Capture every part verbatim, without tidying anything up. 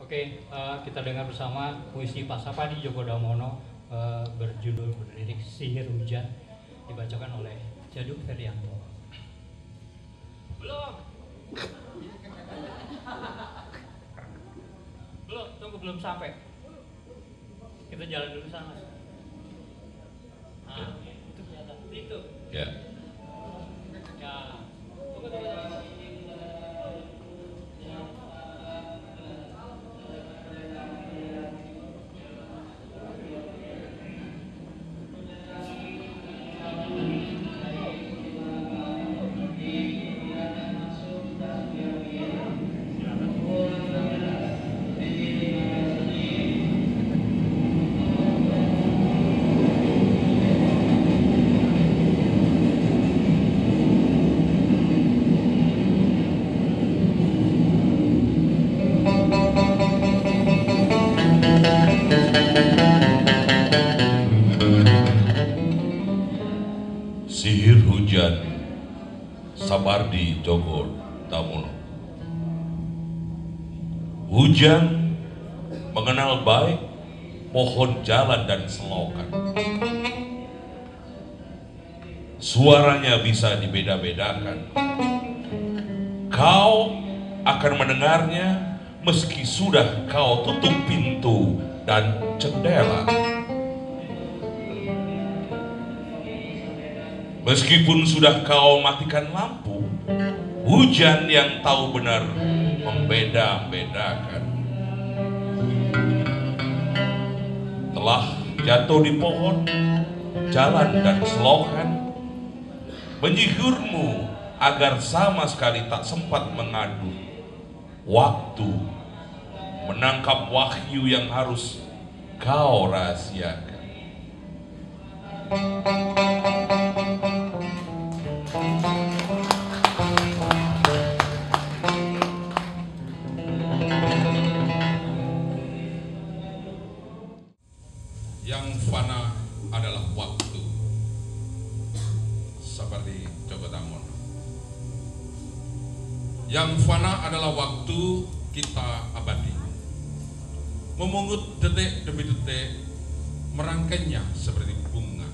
Oke, uh, kita dengar bersama puisi Pak Sapadi Djoko Damono uh, berjudul berlirik Sihir Hujan, dibacakan oleh Jaduk Ferianto. Belum. Belum, tunggu belum sampai. Kita jalan dulu sana. Nah, itu kelihatan. Itu. Ya. Ya. Tunggu tunggu. Sihir Hujan, Sapadi Djoko Damono. Hujan mengenal baik pohon jalan dan selokan. Suaranya bisa dibeda-bedakan. Kau akan mendengarnya meski sudah kau tutup pintu dan jendela. Meskipun sudah kau matikan lampu, hujan yang tahu benar membeda-bedakan. Telah jatuh di pohon, jalan dan selokan, menyihirmu agar sama sekali tak sempat mengadu. Waktu menangkap wahyu yang harus kau rahasiakan. Yang fana adalah waktu, seperti Djoko Damono. Yang fana adalah waktu kita abadi, memungut detik demi detik, merangkainya seperti bunga,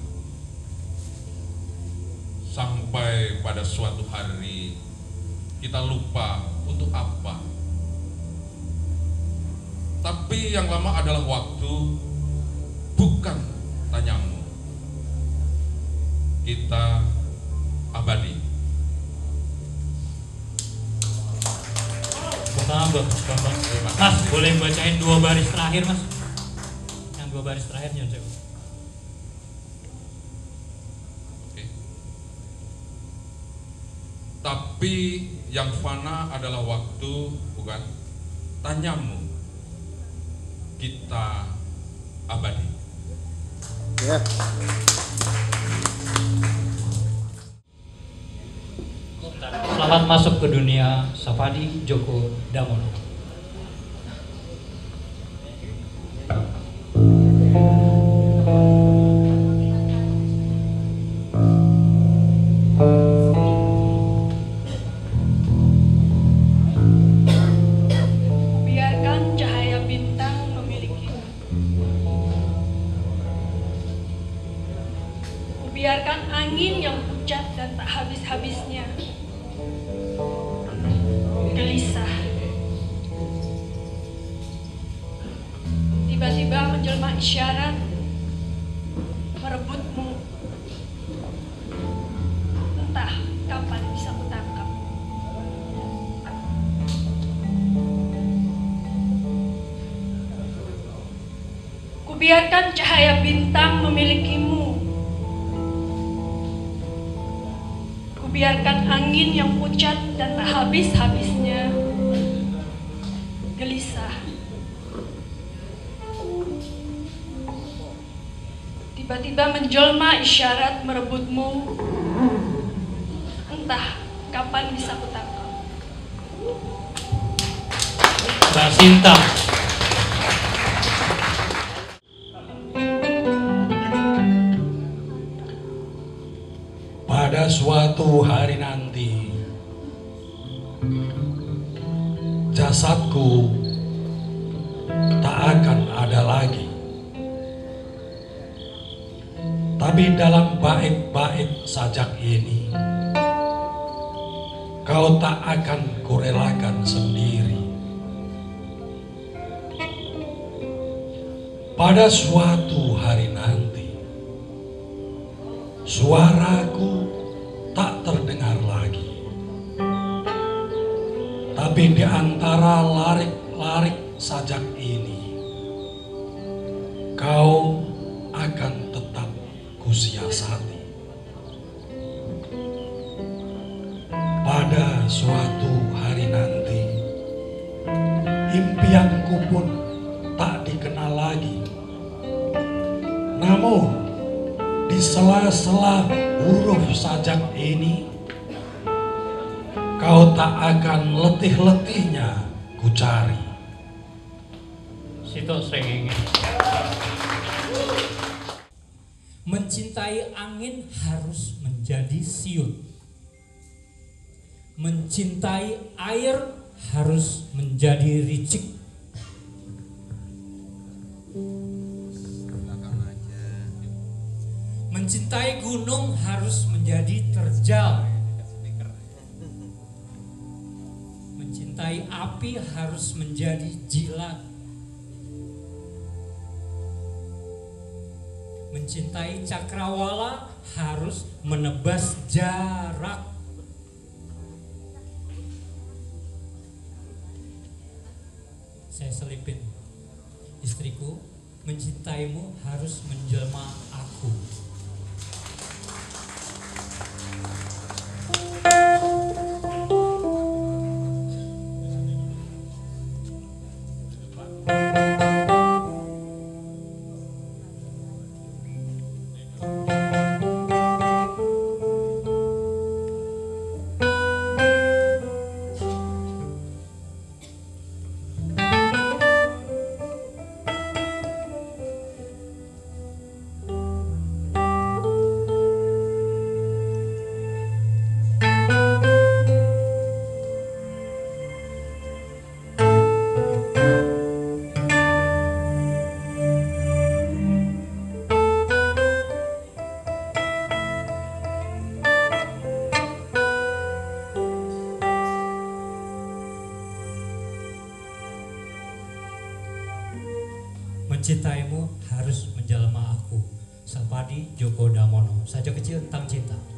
sampai pada suatu hari kita lupa untuk apa. Tapi yang lama adalah waktu, bukan tanyamu. Kita abadi. Pertama buat Mas Bambang. Mas, boleh bacain dua baris terakhir, Mas? Yang dua baris terakhirnya, Cek. Oke. Tapi yang fana adalah waktu, bukan tanyamu. Kita abadi. Ya. Selamat masuk ke dunia Sapadi Djoko Damono. Biarkan cahaya bintang memilikimu. Biarkan angin yang pucat dan tak habis-habisnya gelisah, tiba-tiba menjelma isyarat merebutmu. Entah kapan bisa kutangkap. Kubiarkan cahaya bintang memilikimu. Kubiarkan angin yang pucat dan tak habis-habisnya gelisah, tiba-tiba menjelma isyarat merebutmu. Entah kapan bisa kutangkap. Mbak Sinta. Pada suatu hari nanti, jasadku ada lagi. Tapi dalam bait-bait sajak ini, kau tak akan kurelakan sendiri. Pada suatu hari nanti, suaraku tak terdengar lagi. Tapi di antara larik-larik sajak ini, kau akan tetap kusiasati. Pada suatu hari nanti, impianku pun tak dikenal lagi. Namun, di sela-sela huruf sajak ini, kau tak akan letih-letihnya ku cari. Sito srengenge. Mencintai angin harus menjadi siut. Mencintai air harus menjadi ricik. Mencintai gunung harus menjadi terjal. Mencintai api harus menjadi jilat. Mencintai cakrawala harus menebas jarak. Saya selipin, istriku, mencintaimu harus menjelma aku. Mencintaimu harus menjelma aku. Sapadi Djoko Damono. Sajak kecil tentang cinta.